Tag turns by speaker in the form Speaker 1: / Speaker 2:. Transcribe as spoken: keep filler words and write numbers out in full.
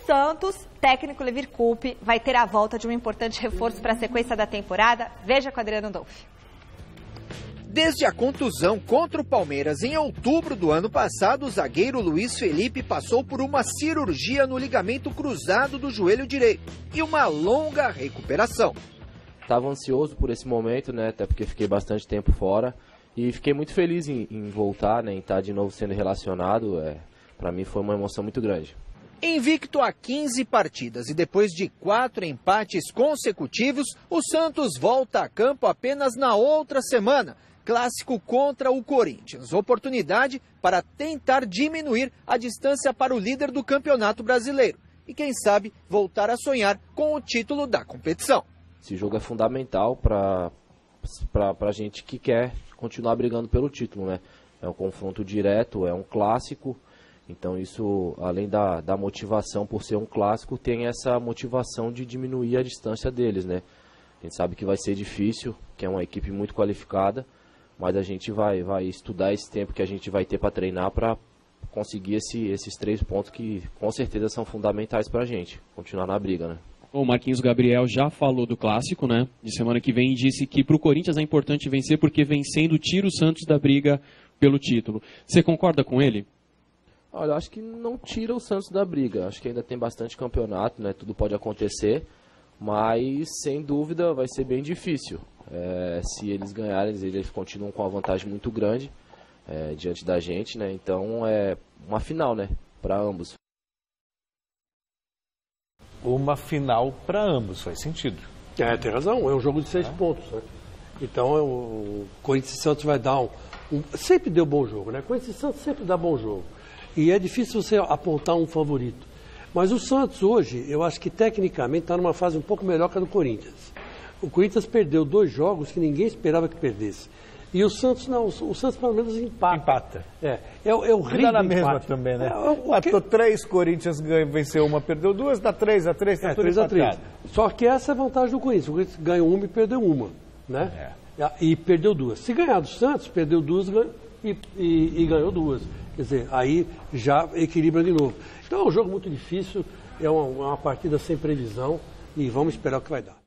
Speaker 1: Santos, técnico Levir Coupe, vai ter a volta de um importante reforço para a sequência da temporada. Veja com Adriano Dolfi.
Speaker 2: Desde a contusão contra o Palmeiras em outubro do ano passado, o zagueiro Luiz Felipe passou por uma cirurgia no ligamento cruzado do joelho direito e uma longa recuperação.
Speaker 3: Estava ansioso por esse momento, né, até porque fiquei bastante tempo fora e fiquei muito feliz em, em voltar, né, em estar de novo sendo relacionado. É, para mim foi uma emoção muito grande.
Speaker 2: Invicto a quinze partidas e depois de quatro empates consecutivos, o Santos volta a campo apenas na outra semana. Clássico contra o Corinthians, oportunidade para tentar diminuir a distância para o líder do Campeonato Brasileiro e, quem sabe, voltar a sonhar com o título da competição.
Speaker 3: Esse jogo é fundamental para a gente que quer continuar brigando pelo título, né? É um confronto direto, é um clássico, então isso, além da, da motivação por ser um clássico, tem essa motivação de diminuir a distância deles, né? A gente sabe que vai ser difícil, que é uma equipe muito qualificada, mas a gente vai, vai estudar esse tempo que a gente vai ter para treinar para conseguir esse, esses três pontos que com certeza são fundamentais para a gente continuar na briga, né?
Speaker 4: O Marquinhos Gabriel já falou do clássico, né? De semana que vem, e disse que para o Corinthians é importante vencer porque vencendo tira o Santos da briga pelo título. Você concorda com ele?
Speaker 3: Olha, eu acho que não tira o Santos da briga. Acho que ainda tem bastante campeonato, né? Tudo pode acontecer, mas sem dúvida vai ser bem difícil. É, se eles ganharem, eles continuam com uma vantagem muito grande é, diante da gente, né? Então é uma final, né? Para ambos.
Speaker 5: Uma final para ambos, faz sentido.
Speaker 6: É, tem razão, é um jogo de seis é. pontos, né? Então é o Corinthians e Santos vai dar um, um... Sempre deu bom jogo, né? Corinthians e Santos sempre dá bom jogo. E é difícil você apontar um favorito. Mas o Santos hoje, eu acho que tecnicamente está numa fase um pouco melhor que a do Corinthians. O Corinthians perdeu dois jogos que ninguém esperava que perdesse. E o Santos não, o Santos pelo menos empata.
Speaker 5: Empata.
Speaker 6: É, é, é o rei do
Speaker 5: na
Speaker 6: empate.
Speaker 5: mesma também, né?
Speaker 6: É,
Speaker 5: Empatou que... três, Corinthians ganhou, venceu uma, perdeu duas, dá três a três, tá
Speaker 6: é,
Speaker 5: tudo
Speaker 6: três a três.
Speaker 5: empatado.
Speaker 6: Só que essa é a vantagem do Corinthians. O Corinthians ganhou uma e perdeu uma, né? É. E perdeu duas. Se ganhar do Santos, perdeu duas e, e, e ganhou duas. Quer dizer, aí já equilibra de novo. Então é um jogo muito difícil, é uma, uma partida sem previsão e vamos esperar o que vai dar.